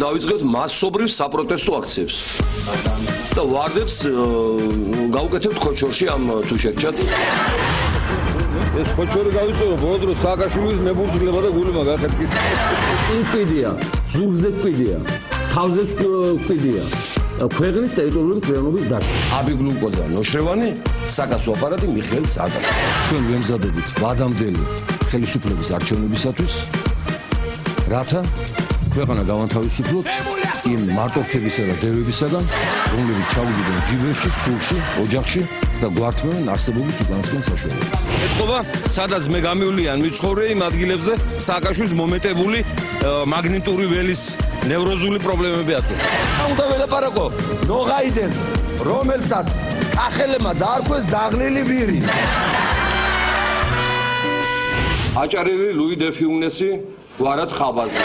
დავიწყებთ მასობრივ საპროტესტო აქციებს. და ვარდებს გავუკეთებთ ხოჩორში ამ თუ შეგჭათ. ეს ხოჩორი გავიწერო ბოლო დროს სააკაშვილის მებურძლება და გული მაგახეთკით. ინკვიდია, ზურგზე კვიდია, თავზე კვიდია. ქვეყნის ტერიტორიული ქვეყნების დაშლა. აბიგლუკოზა ნოშრევანი, საკაცო აპარატი მიხეილ სააკაშვილი. ჩვენ ვემზადებით ვადამდელი ხელისუფლების არჩევნებისათვის, რათა ქვეყანა გავანთავისუფლოთ იმ მარტოქებისა და დევებისაგან, რომლებიც ჩავიდნენ ჯიბეში, სულში, ოჯახში და გვართმევენ არსებობის უკანასკნელ საშუალებებს. ეთქობა, სადაც მე გამივლია მიცხოვრე იმ ადგილებზე სააკაშვილის მომეტებული მაგნიტური ველის ნევროზული პრობლემები აწუხა. უნდა ველაპარაკო ნოღაიდენს, რომელსაც კახელებმა დაარქვეს დაღლილი ვირი. აჭარელი ლუი დე ფიუნესი გვარად ხაბაზე.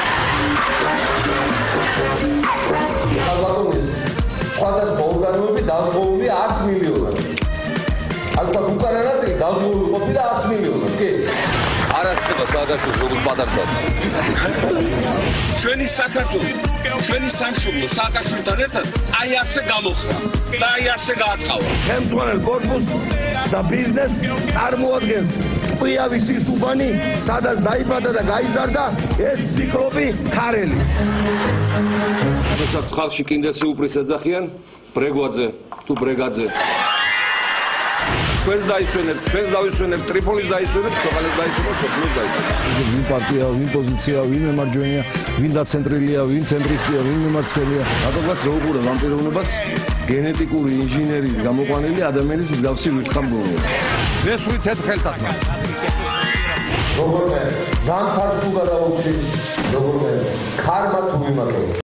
ალბათონის სხვადასხვა ორგანოები დაძღოული 100 მილიონად. ალბათ უკანა ნაწილი დაძღოული ყოფილა 100 მილიონად, კი? არასწორად სააკაშვილს როგორც პატარსაც. ჩვენი საქართველო, ჩვენი სამშობლო სააკაშვილთან ერთად აი ასე გამოხრა და აი ასე გაათხოვა. ხელმძღვანელ კორპუსს და ბიზნესს წარმოადგენს ტყვიავის ის უბანი, სადაც დაიბადა და გაიზარდა ეს ციკლოპი ქარელი. როდესაც ხალხში კიდეცი უფრის ეძახიან ბრეგვაძე თუ ბრეგაძე. ჩვენს დაისვენებთ, ჩვენს დავისვენებთ, ტრიპოლის დაისვენებთ, ქვეყანას დაისვენებთ, სოფლიოს დაისვენებთ. ვინ პარტია, ვინ პოზიცია, ვინ მემარჯვენეა, ვინ დაცენტრილია, ვინ ცენტრისტია, ვინ მემარცხენია. რატომაც რო უყურებ ამ პიროვნებას გენეტიკური ინჟინერიის გამოყვანილი ადამიანის მსგავსი ვირთხამგონია. ესვი თეთრხელთათ მას. როგორმე ზამთარს თუ გადაუჩი, როგორმე ქარმა თუ იმატო.